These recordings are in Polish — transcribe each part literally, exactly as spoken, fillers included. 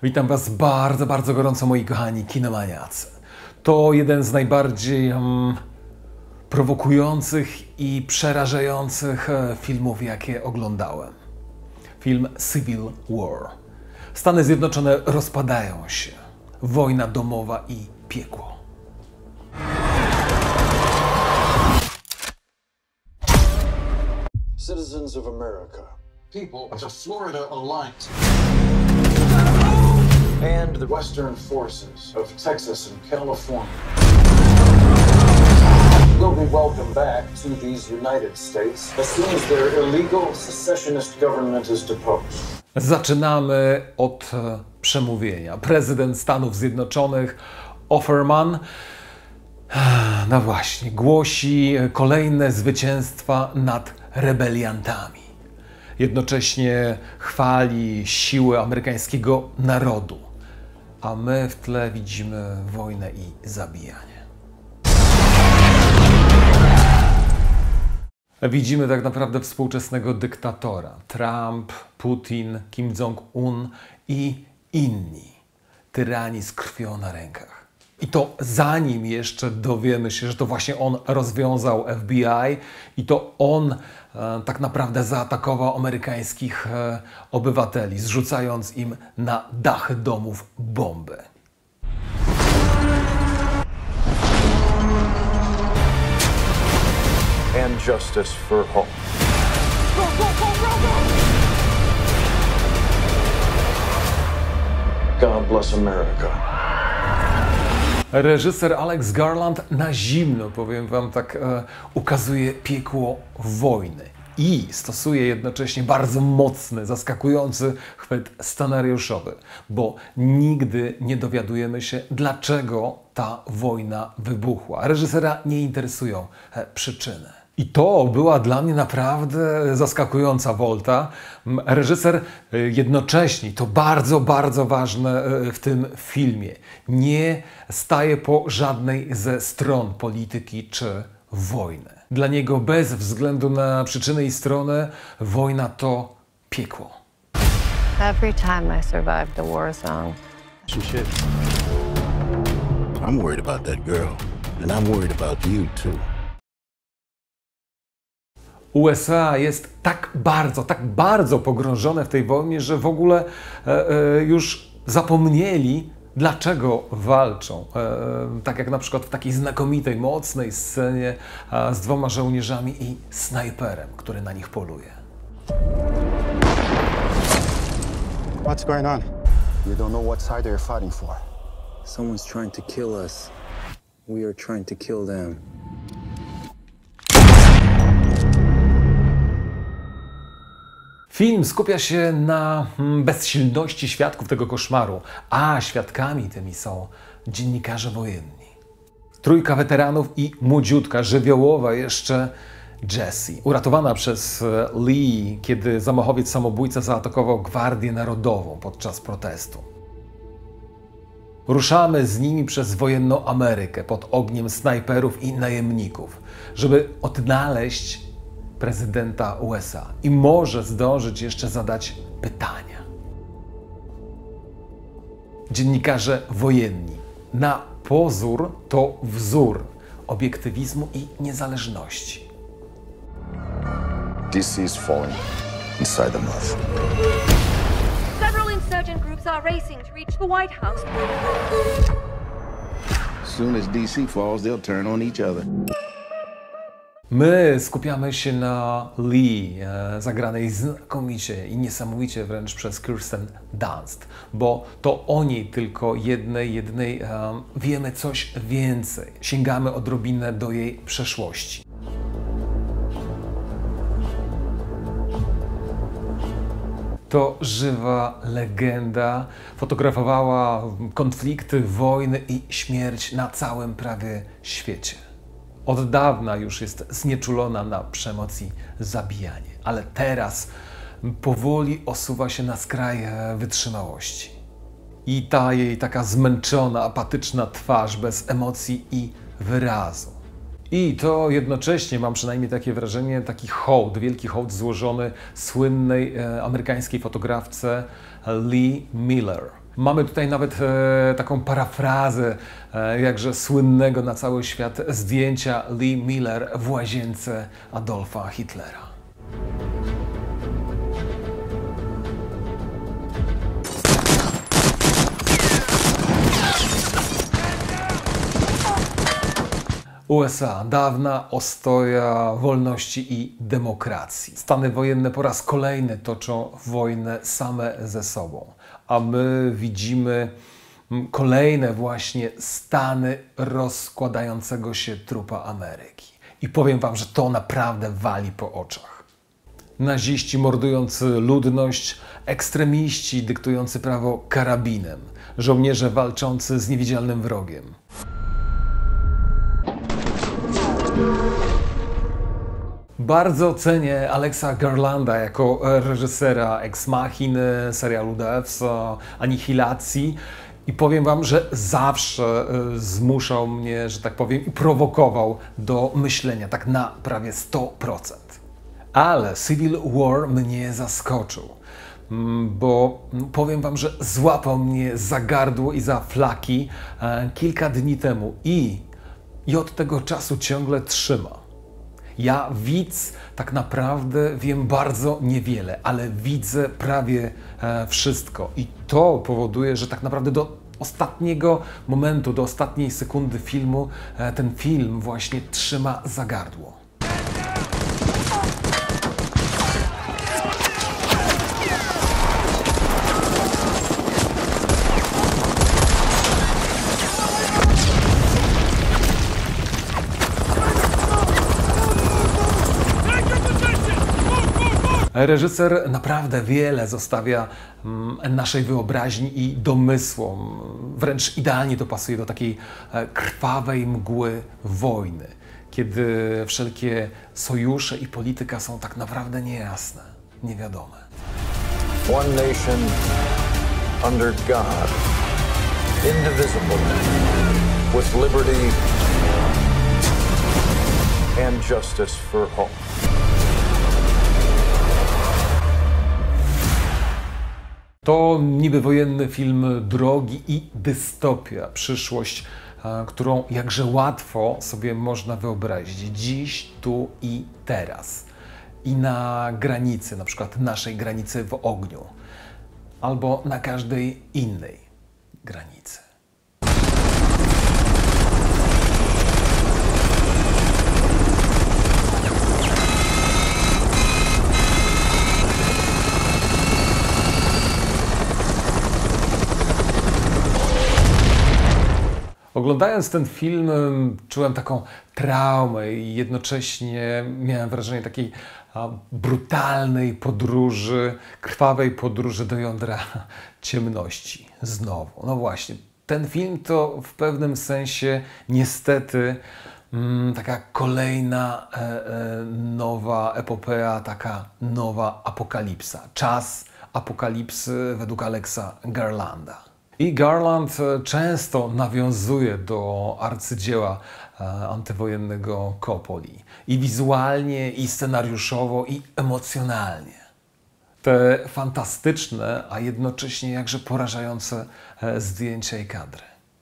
Witam Was bardzo, bardzo gorąco, moi kochani kinomaniacy. To jeden z najbardziej um, prowokujących i przerażających filmów, jakie oglądałem. Film Civil War. Stany Zjednoczone rozpadają się. Wojna domowa i piekło. Citizens of America. People of the Florida Alliance. And the Western forces of Texas and California will be welcomed back to these United States as soon as their illegal secessionist government is deposed. Zaczynamy od przemówienia. Prezydent Stanów Zjednoczonych Offerman, no właśnie, głosi kolejne zwycięstwa nad rebeliantami. Jednocześnie chwali siłę amerykańskiego narodu, a my w tle widzimy wojnę i zabijanie. Widzimy tak naprawdę współczesnego dyktatora. Trump, Putin, Kim Jong-un i inni. Tyrani z krwią na rękach. I to zanim jeszcze dowiemy się, że to właśnie on rozwiązał F B I i to on e, tak naprawdę zaatakował amerykańskich e, obywateli, zrzucając im na dachy domów bomby. And justice for all. Go, go, go, go, go! God bless America. Reżyser Alex Garland na zimno, powiem Wam tak, e, ukazuje piekło wojny i stosuje jednocześnie bardzo mocny, zaskakujący chwyt scenariuszowy, bo nigdy nie dowiadujemy się, dlaczego ta wojna wybuchła. Reżysera nie interesują e, przyczyny. I to była dla mnie naprawdę zaskakująca wolta. Reżyser jednocześnie, to bardzo, bardzo ważne w tym filmie, nie staje po żadnej ze stron polityki czy wojny. Dla niego bez względu na przyczyny i strony wojna to piekło. Every time I survived the war zone. Some shit. I'm worried about that girl, and I'm worried about you too. U S A jest tak bardzo, tak bardzo pogrążone w tej wojnie, że w ogóle e, e, już zapomnieli, dlaczego walczą. E, tak jak na przykład w takiej znakomitej, mocnej scenie e, z dwoma żołnierzami i snajperem, który na nich poluje. What's going on? You don't know what side they're fighting for. Someone's trying to kill us. We are trying to kill them. Film skupia się na bezsilności świadków tego koszmaru, a świadkami tymi są dziennikarze wojenni. Trójka weteranów i młodziutka, żywiołowa jeszcze Jessie, uratowana przez Lee, kiedy zamachowiec samobójca zaatakował Gwardię Narodową podczas protestu. Ruszamy z nimi przez wojenną Amerykę pod ogniem snajperów i najemników, żeby odnaleźć prezydenta U S A i może zdążyć jeszcze zadać pytania. Dziennikarze wojenni. Na pozór to wzór obiektywizmu i niezależności. D C is falling inside the month. Several insurgent groups are racing to reach the White House. As soon as D C falls, they'll turn on each other. My skupiamy się na Lee, e, zagranej znakomicie i niesamowicie wręcz przez Kirsten Dunst, bo to o niej tylko jednej, jednej e, wiemy coś więcej. Sięgamy odrobinę do jej przeszłości. To żywa legenda, fotografowała konflikty, wojny i śmierć na całym prawie świecie. Od dawna już jest znieczulona na przemoc i zabijanie, ale teraz powoli osuwa się na skraj wytrzymałości. I ta jej taka zmęczona, apatyczna twarz bez emocji i wyrazu. I to jednocześnie, mam przynajmniej takie wrażenie, taki hołd, wielki hołd złożony słynnej e, amerykańskiej fotografce Lee Miller. Mamy tutaj nawet e, taką parafrazę e, jakże słynnego na cały świat zdjęcia Lee Miller w łazience Adolfa Hitlera. U S A, dawna ostoja wolności i demokracji. Stany wojenne po raz kolejny toczą wojnę same ze sobą, a my widzimy kolejne właśnie stany rozkładającego się trupa Ameryki. I powiem wam, że to naprawdę wali po oczach. Naziści mordujący ludność, ekstremiści dyktujący prawo karabinem, żołnierze walczący z niewidzialnym wrogiem. Bardzo cenię Alexa Garlanda jako reżysera Ex Machiny, serialu The F's, Anihilacji i powiem wam, że zawsze zmuszał mnie, że tak powiem, i prowokował do myślenia, tak na prawie sto procent. Ale Civil War mnie zaskoczył, bo powiem wam, że złapał mnie za gardło i za flaki kilka dni temu i, i od tego czasu ciągle trzyma. Ja, widz, tak naprawdę wiem bardzo niewiele, ale widzę prawie e, wszystko. I to powoduje, że tak naprawdę do ostatniego momentu, do ostatniej sekundy filmu e, ten film właśnie trzyma za gardło. Reżyser naprawdę wiele zostawia naszej wyobraźni i domysłom. Wręcz idealnie to pasuje do takiej krwawej mgły wojny, kiedy wszelkie sojusze i polityka są tak naprawdę niejasne, niewiadome. One nation under God, indivisible, with liberty and justice for all. To niby wojenny film drogi i dystopia, przyszłość, którą jakże łatwo sobie można wyobrazić dziś, tu i teraz. I na granicy, na przykład naszej granicy w ogniu, albo na każdej innej granicy. Oglądając ten film czułem taką traumę i jednocześnie miałem wrażenie takiej brutalnej podróży, krwawej podróży do jądra ciemności. Znowu. No właśnie, ten film to w pewnym sensie niestety taka kolejna e, e, nowa epopea, taka nowa apokalipsa. Czas apokalipsy według Alexa Garlanda. I Garland często nawiązuje do arcydzieła antywojennego Coppoli. I wizualnie, i scenariuszowo, i emocjonalnie. Te fantastyczne, a jednocześnie jakże porażające zdjęcia i kadry.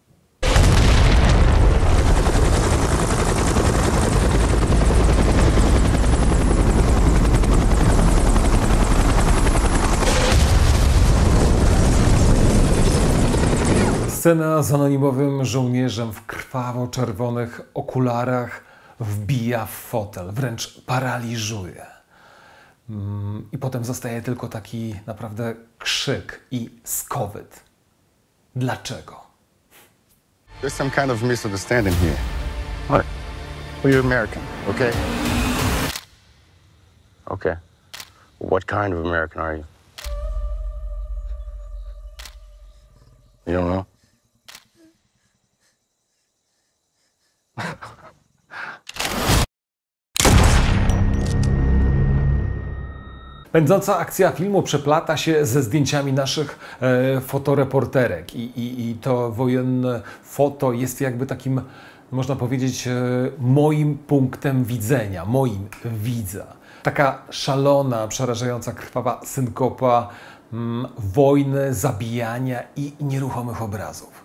Scena z anonimowym żołnierzem w krwawo-czerwonych okularach wbija w fotel, wręcz paraliżuje. I potem zostaje tylko taki naprawdę krzyk i skowyt. Dlaczego? There's some kind of misunderstanding here. What? Well, you're American, okay? Okay. What kind of American are you? You don't know? Pędząca akcja filmu przeplata się ze zdjęciami naszych e, fotoreporterek i, i, i to wojenne foto jest jakby takim, można powiedzieć, e, moim punktem widzenia, moim widza. Taka szalona, przerażająca, krwawa synkopa mm, wojny, zabijania i nieruchomych obrazów.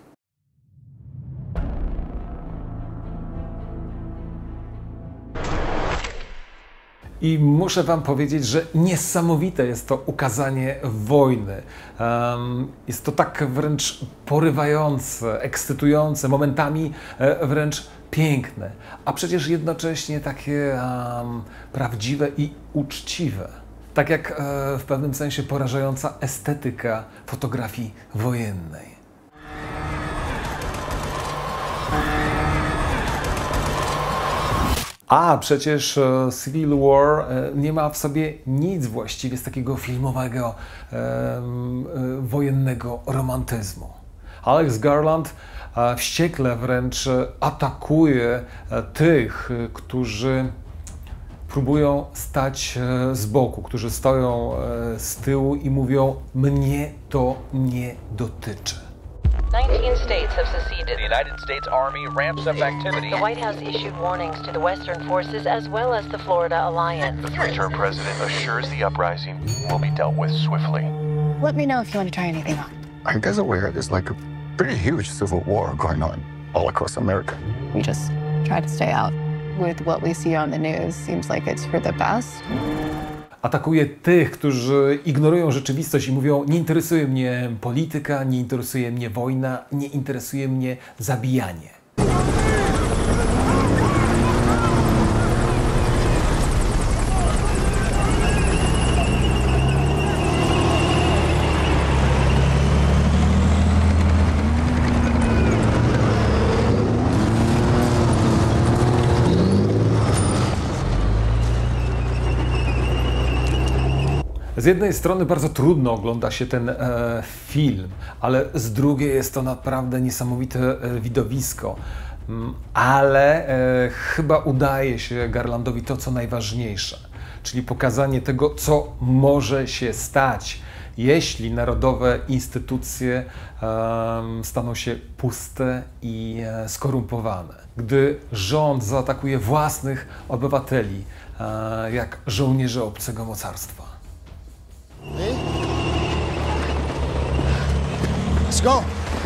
I muszę wam powiedzieć, że niesamowite jest to ukazanie wojny. Um, jest to tak wręcz porywające, ekscytujące, momentami e, wręcz piękne, a przecież jednocześnie takie um, prawdziwe i uczciwe. Tak jak e, w pewnym sensie porażająca estetyka fotografii wojennej. A przecież Civil War nie ma w sobie nic właściwie z takiego filmowego, e, wojennego romantyzmu. Alex Garland e, wściekle wręcz atakuje tych, którzy próbują stać z boku, którzy stoją z tyłu i mówią: mnie to nie dotyczy. nineteen states have seceded. The United States Army ramps up activity. The White House issued warnings to the Western forces as well as the Florida Alliance. The three-term president assures the uprising will be dealt with swiftly. Let me know if you want to try anything on. Are you guys aware there's like a pretty huge civil war going on all across America? We just try to stay out. With what we see on the news, seems like it's for the best. Atakuje tych, którzy ignorują rzeczywistość i mówią: nie interesuje mnie polityka, nie interesuje mnie wojna, nie interesuje mnie zabijanie. Z jednej strony bardzo trudno ogląda się ten e, film, ale z drugiej jest to naprawdę niesamowite e, widowisko. Mm, ale e, chyba udaje się Garlandowi to, co najważniejsze, czyli pokazanie tego, co może się stać, jeśli narodowe instytucje e, staną się puste i e, skorumpowane. Gdy rząd zaatakuje własnych obywateli, e, jak żołnierze obcego mocarstwa. Let's go.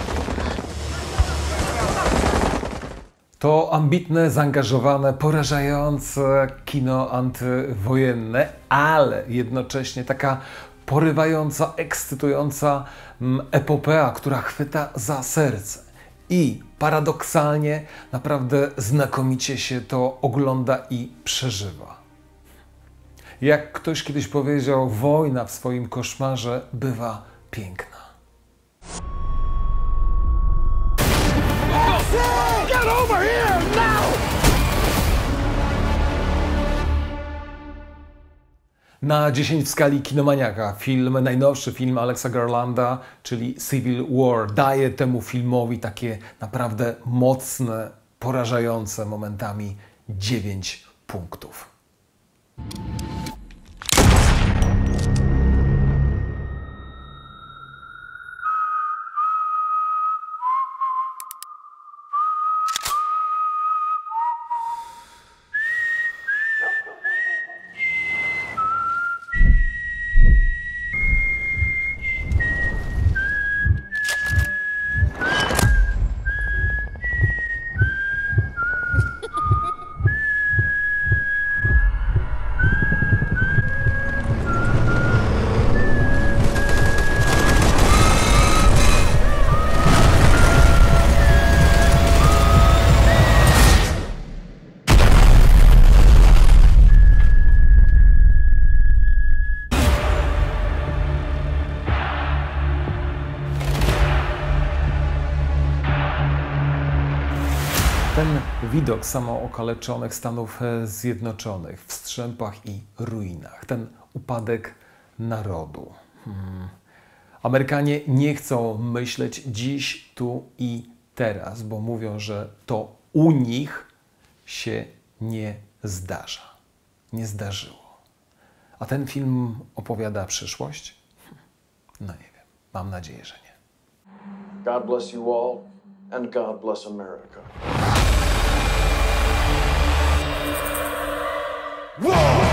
To ambitne, zaangażowane, porażające kino antywojenne, ale jednocześnie taka porywająca, ekscytująca epopea, która chwyta za serce. I paradoksalnie naprawdę znakomicie się to ogląda i przeżywa. Jak ktoś kiedyś powiedział, wojna w swoim koszmarze bywa piękna. Get over here now! Na dziesięć w skali kinomaniaka film, najnowszy film Alexa Garlanda, czyli Civil War, daje temu filmowi takie naprawdę mocne, porażające momentami dziewięć punktów. Ten widok samookaleczonych Stanów Zjednoczonych w strzępach i ruinach, ten upadek narodu. Hmm. Amerykanie nie chcą myśleć dziś, tu i teraz, bo mówią, że to u nich się nie zdarza. Nie zdarzyło. A ten film opowiada przyszłość? No nie wiem. Mam nadzieję, że nie. God bless you all, and God bless America. Whoa!